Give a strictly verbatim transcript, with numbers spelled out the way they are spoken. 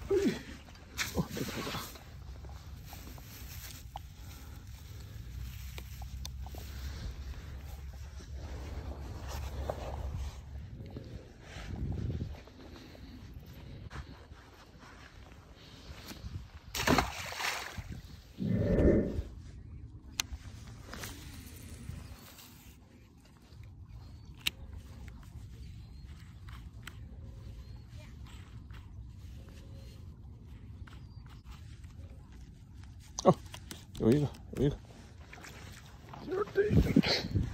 哦，这个大。哦，有一个，有一个，就是这个。